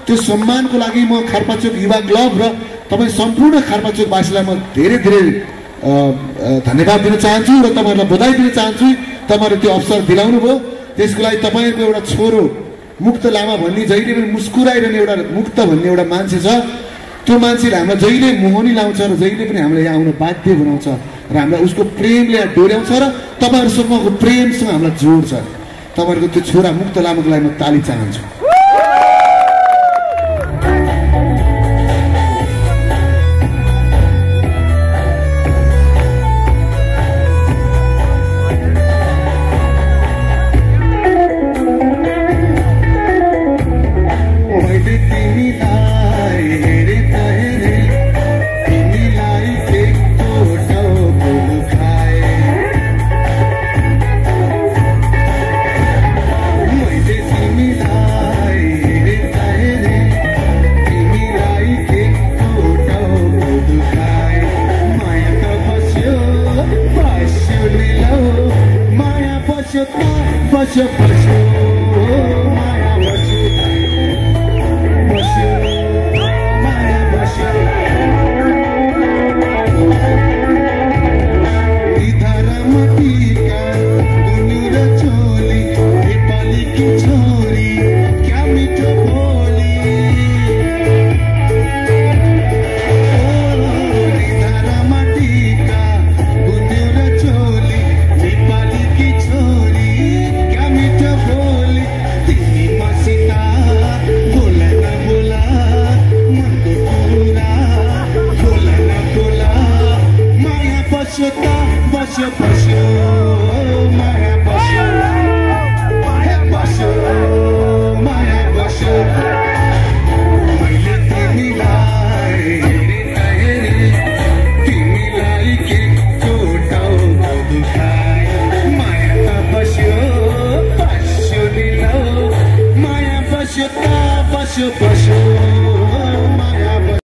त्यो सम्मानको लागि म खारपाचोक युवा क्लब र तपाईँ सम्पूर्ण खारपाचोकवासीलाई म धेरै धेरै धन्यवाद दिन चाहन्छु र तपाईँहरूलाई बधाई दिन चाहन्छु। तपाईँहरू त्यो अवसर दिलाउनु भयो, त्यसको लागि तपाईँको एउटा छोरो मुक्त लामा भन्ने जहिले पनि मुस्कुराइरहने एउटा मुक्त भन्ने एउटा मान्छे छ। त्यो मान्छेले हामीलाई जहिले मोहनी लाउँछ र जहिले पनि हामीलाई यहाँ आउन बाध्य बनाउँछ र हामीलाई उसको प्रेमले यहाँ डोर्याउँछ र तपाईँहरूसँगको प्रेमसँग हामीलाई जोड्छ। तपाईँहरूको त्यो छोरा मुक्त लामाको लागि म ताली चाहन्छु। Basho